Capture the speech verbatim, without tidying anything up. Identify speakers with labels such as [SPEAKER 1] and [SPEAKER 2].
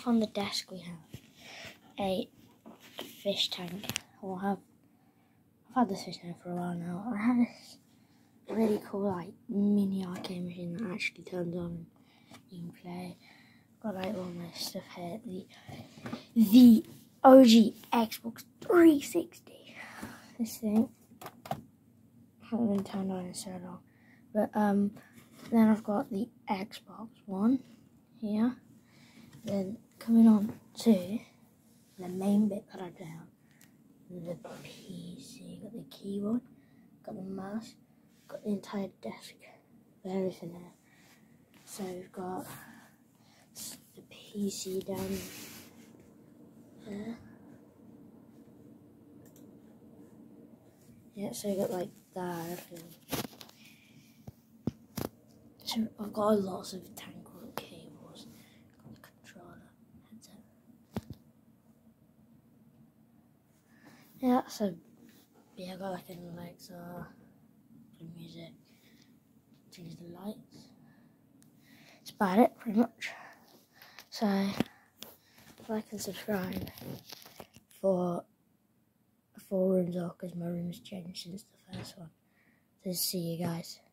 [SPEAKER 1] on the desk we have a fish tank. We'll have, I've had this fish tank for a while now. I have this really cool like mini arcade machine that actually turns on and you can play. Got like all my stuff here. The the O G Xbox three sixty. This thing hasn't been turned on in so long. But um then I've got the Xbox One here. Then coming on to the main bit that I play on, the P C. Got the keyboard, got the mouse, got the entire desk, got everything there. So we've got the P C down there. Yeah, so I got like that. So I've got lots of tangled cables. Got the controller, headset. Yeah, so yeah, I got like an Alexa, play music, change the lights. That's about it, pretty much. So like and subscribe for four rooms off because my room's changed since the first one. So see you guys.